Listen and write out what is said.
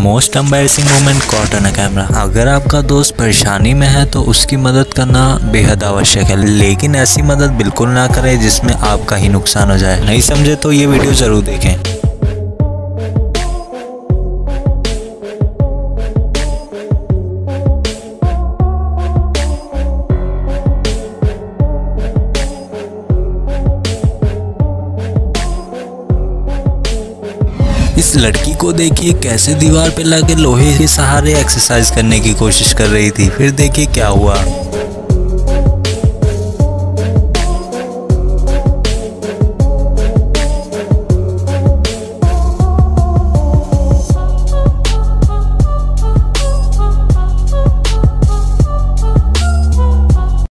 Most embarrassing moment caught on camera. अगर आपका दोस्त परेशानी में है तो उसकी मदद करना बेहद आवश्यक है, लेकिन ऐसी मदद बिल्कुल ना करें जिसमें आपका ही नुकसान हो जाए। नहीं समझे तो ये वीडियो जरूर देखें। इस लड़की को देखिए कैसे दीवार पे लगे लोहे के सहारे एक्सरसाइज करने की कोशिश कर रही थी। फिर देखिए क्या हुआ।